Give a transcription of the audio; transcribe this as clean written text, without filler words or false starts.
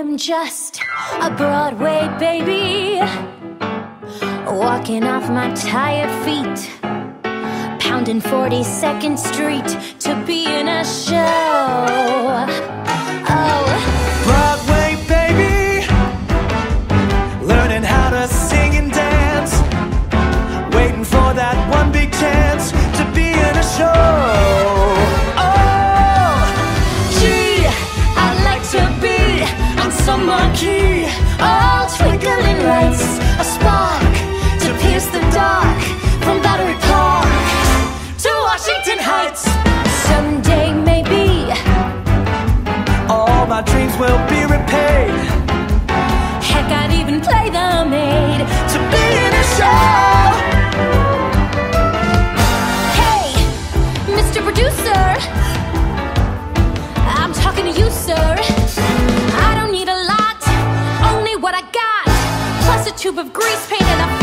I'm just a Broadway baby, walking off my tired feet, pounding 42nd Street to be in a show. Oh, Broadway baby, learning how to sing and dance, waiting for that one big chance to be in a show. Some marquee, all twinkling lights, a spark to pierce the dark, from Battery Park to Washington Heights. someday maybe all my dreams will be repaid. heck, I'd even play the maid To be in a show. Hey, Mr. Producer, I'm talking to you, sir. I don't need a lot, only what I got, plus a tube of grease paint and a